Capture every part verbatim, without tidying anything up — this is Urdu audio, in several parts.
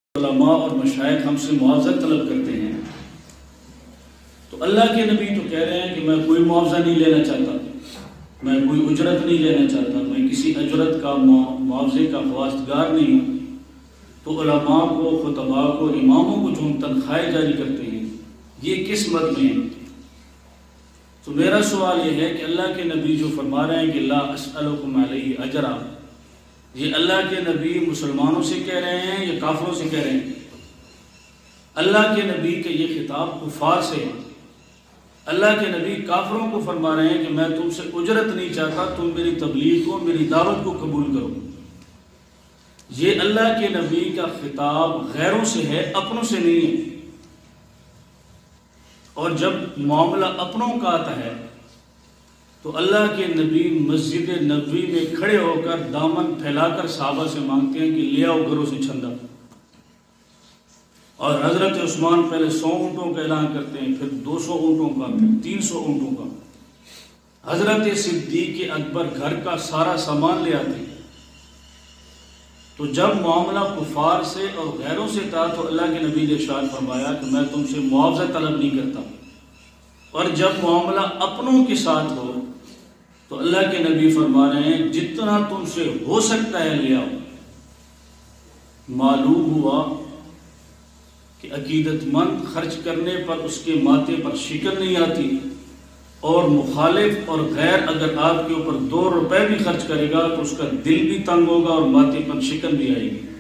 علماء اور مشائخ ہم سے معاوضہ طلب کرتے ہیں تو اللہ کے نبی تو کہہ رہے ہیں کہ میں کوئی معاوضہ نہیں لینا چاہتا، میں کوئی اجرت نہیں لینا چاہتا، میں کسی اجرت کا معاوضے کا خواستگار نہیں ہوں۔ تو علماء کو، خطباء کو، اماموں کو جو ہم تنخواہیں جاری کرتے ہیں یہ کس مد میں ہیں؟ تو میرا سوال یہ ہے کہ اللہ کے نبی جو فرما رہے ہیں کہ لا اسألکم علیہ اجرا، یہ اللہ کے نبی مسلمانوں سے کہہ رہے ہیں یا کافروں سے کہہ رہے ہیں؟ اللہ کے نبی کا یہ خطاب کفار سے ہے۔ اللہ کے نبی کافروں کو فرما رہے ہیں کہ میں تم سے اجرت نہیں چاہتا، تم میری تبلیغ کو، میری دعوت کو قبول کرو۔ یہ اللہ کے نبی کا خطاب غیروں سے ہے، اپنوں سے نہیں ہے۔ اور جب معاملہ اپنوں کا آتا ہے تو اللہ کے نبی مسجد نبوی میں کھڑے ہو کر دامن پھیلا کر صحابہ سے مانگتے ہیں کہ لے آؤ گھروں سے چندہ، اور حضرت عثمان پہلے سو اونٹوں کا اعلان کرتے ہیں، پھر دو سو اونٹوں کا، پھر تین سو اونٹوں کا۔ حضرت صدیق اکبر گھر کا سارا سامان لے آتے ہیں۔ تو جب معاملہ کفار سے اور غیروں سے تھا تو اللہ کے نبی نے ارشاد فرمایا کہ میں تم سے معاوضہ طلب نہیں کرتا، اور جب معاملہ اپنوں کے ساتھ ہو تو اللہ کے نبی فرما رہے ہیں جتنا تم سے ہو سکتا ہے لے آؤ۔ معلوم ہوا کہ عقیدت مند خرچ کرنے پر اس کے ماتھے پر شکن نہیں آتی، اور مخالف اور غیر اگر آپ کے اوپر دو روپے بھی خرچ کرے گا تو اس کا دل بھی تنگ ہوگا اور ماتھے پر شکن بھی آئے گی۔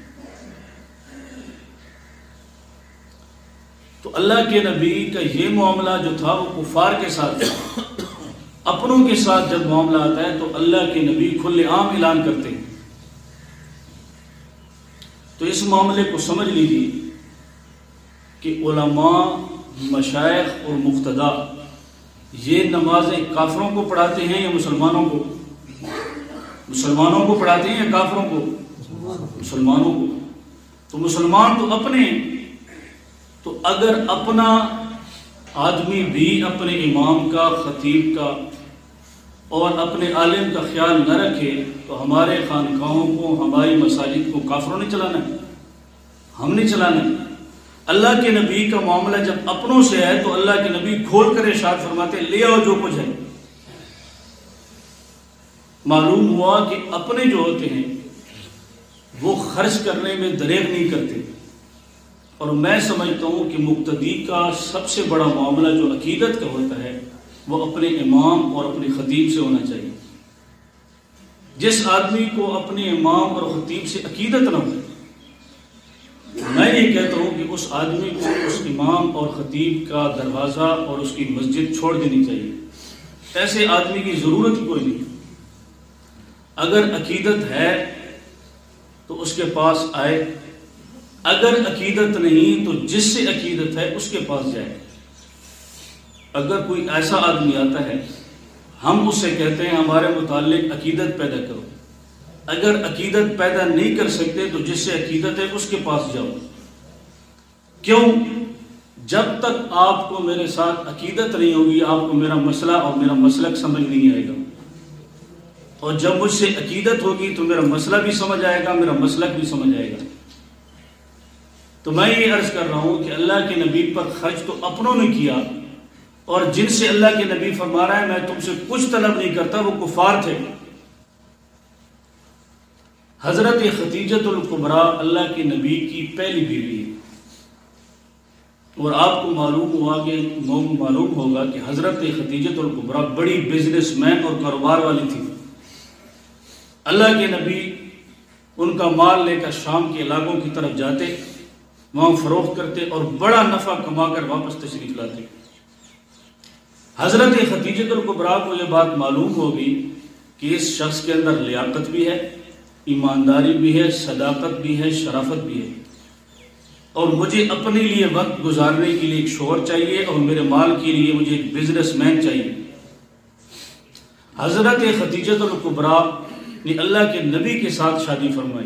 تو اللہ کے نبی کا یہ معاملہ جو تھا وہ کفار کے ساتھ تھا۔ اپنوں کے ساتھ جب معاملہ آتا ہے تو اللہ کے نبی کھلے عام اعلان کرتے ہیں۔ تو اس معاملے کو سمجھ لیجیے کہ علماء، مشائخ اور مقتدی یہ نمازیں کافروں کو پڑھاتے ہیں یا مسلمانوں کو؟ مسلمانوں کو پڑھاتے ہیں یا کافروں کو؟ مسلمانوں کو۔ تو مسلمان تو اپنے، تو اگر اپنا آدمی بھی اپنے امام کا، خطیب کا اور اپنے عالم کا خیال نہ رکھے تو ہمارے خانقاہوں کو، ہماری مساجد کو کافروں نے چلانا ہے، ہم نہیں چلانا ہے۔ اللہ کے نبی کا معاملہ جب اپنوں سے ہے تو اللہ کے نبی کھول کر ارشاد فرماتے لے آؤ جو کچھ ہے۔ معلوم ہوا کہ اپنے جو ہوتے ہیں وہ خرچ کرنے میں دریغ نہیں کرتے، اور میں سمجھتا ہوں کہ مقتدی کا سب سے بڑا معاملہ جو عقیدت کا ہوتا ہے وہ اپنے امام اور اپنے خطیب سے ہونا چاہیے۔ جس آدمی کو اپنے امام اور خطیب سے عقیدت نہ ہو، میں یہ کہتا ہوں کہ اس آدمی کو اس امام اور خطیب کا دروازہ اور اس کی مسجد چھوڑ دینی چاہیے۔ ایسے آدمی کی ضرورت ہی کوئی نہیں۔ اگر عقیدت ہے تو اس کے پاس آئے، اگر عقیدت نہیں تو جس سے عقیدت ہے اس کے پاس جائے۔ اگر کوئی ایسا آدمی آتا ہے ہم اس سے کہتے ہیں ہمارے متعلق عقیدت پیدا کرو، اگر عقیدت پیدا نہیں کر سکتے تو جس سے عقیدت ہے اس کے پاس جاؤ۔ کیوں؟ جب تک آپ کو میرے ساتھ عقیدت نہیں ہوگی آپ کو میرا مسئلہ اور میرا مسلک سمجھ نہیں آئے گا، اور جب مجھ سے عقیدت ہوگی تو میرا مسئلہ بھی سمجھ آئے گا، میرا مسلک بھی سمجھ آئے گا۔ تو میں یہ عرض کر رہا ہوں کہ اللہ کے نبی پر خرچ تو اپنوں نے کیا، اور جن سے اللہ کے نبی فرما رہا ہے میں تم سے کچھ طلب نہیں کرتا وہ کفار تھے۔ حضرت خدیجۃ الکبریٰ اللہ کے نبی کی پہلی بیوی ہے، اور آپ کو معلوم ہوا کہ معلوم ہوگا کہ حضرت خدیجۃ الکبریٰ بڑی بزنس مین اور کاروبار والی تھی۔ اللہ کے نبی ان کا مال لے کر شام کے علاقوں کی طرف جاتے، وہاں فروخت کرتے اور بڑا نفع کما کر واپس تشریف لاتے۔ حضرت خدیجۃ الکبریٰ کو یہ بات معلوم ہوگی کہ اس شخص کے اندر لیاقت بھی ہے، ایمانداری بھی ہے، صداقت بھی ہے، شرافت بھی ہے، اور مجھے اپنے لیے وقت گزارنے کے لیے ایک شوہر چاہیے اور میرے مال کے لیے مجھے ایک بزنس مین چاہیے۔ حضرت خدیجۃ الکبریٰ نے اللہ کے نبی کے ساتھ شادی فرمائی۔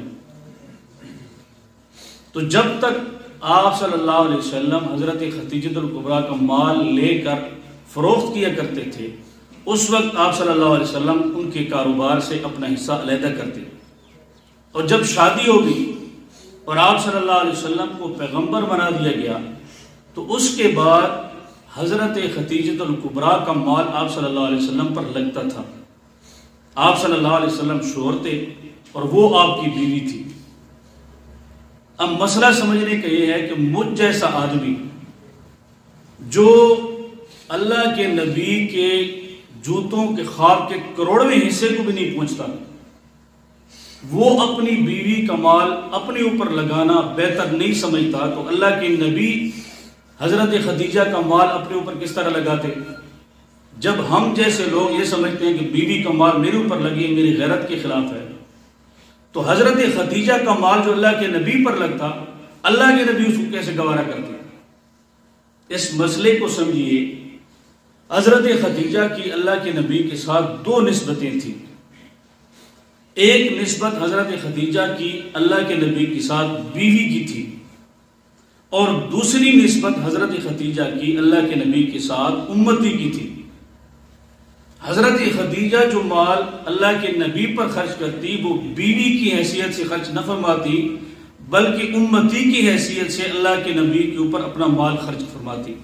تو جب تک آپ صلی اللہ علیہ وسلم حضرت خدیجۃ الکبریٰ کا مال لے کر فروخت کیا کرتے تھے اس وقت آپ صلی اللہ علیہ وسلم ان کے کاروبار سے اپنا حصہ علیحدہ کرتے، اور جب شادی ہوگی اور آپ صلی اللہ علیہ وسلم کو پیغمبر بنا دیا گیا، تو اس کے بعد حضرت خدیجہ الکبریٰ کا مال آپ صلی اللہ علیہ وسلم پر لگتا تھا۔ آپ صلی اللہ علیہ وسلم شوہر تھے اور وہ آپ کی بیوی تھی۔ اب مسئلہ سمجھنے کا یہ ہے کہ مجھ جیسا آدمی جو اللہ کے نبی کے جوتوں کے خواب کے کروڑویں حصے کو بھی نہیں پہنچتا، وہ اپنی بیوی کا مال اپنے اوپر لگانا بہتر نہیں سمجھتا، تو اللہ کے نبی حضرت خدیجہ کا مال اپنے اوپر کس طرح لگاتے؟ جب ہم جیسے لوگ یہ سمجھتے ہیں کہ بیوی کا مال میرے اوپر لگے میری غیرت کے خلاف ہے، تو حضرت خدیجہ کا مال جو اللہ کے نبی پر لگتا، اللہ کے نبی اس کو کیسے گوارا کرتے؟ اس مسئلے کو سمجھیے۔ حضرت خدیجہ کی اللہ کے نبی کے ساتھ دو نسبتیں تھیں۔ ایک نسبت حضرت خدیجہ کی اللہ کے نبی کے ساتھ بیوی کی تھی، اور دوسری نسبت حضرت خدیجہ کی اللہ کے نبی کے ساتھ امتی کی تھی۔ حضرت خدیجہ جو مال اللہ کے نبی پر خرچ کرتی، وہ بیوی کی حیثیت سے خرچ نہ فرماتی، بلکہ امتی کی حیثیت سے اللہ کے نبی کے اوپر اپنا مال خرچ فرماتی۔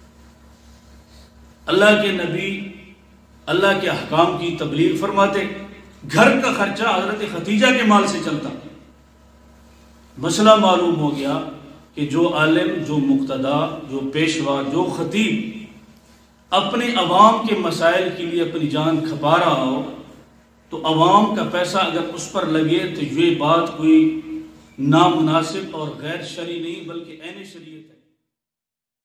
اللہ کے نبی اللہ کے احکام کی تبلیغ فرماتے، گھر کا خرچہ حضرت خدیجہ کے مال سے چلتا۔ مسئلہ معلوم ہو گیا کہ جو عالم، جو مقتدا، جو پیشوا، جو خطیب اپنے عوام کے مسائل کے لیے اپنی جان کھپا رہا ہو، تو عوام کا پیسہ اگر اس پر لگے تو یہ بات کوئی نامناسب اور غیر شرعی نہیں بلکہ عین شریعت ہے۔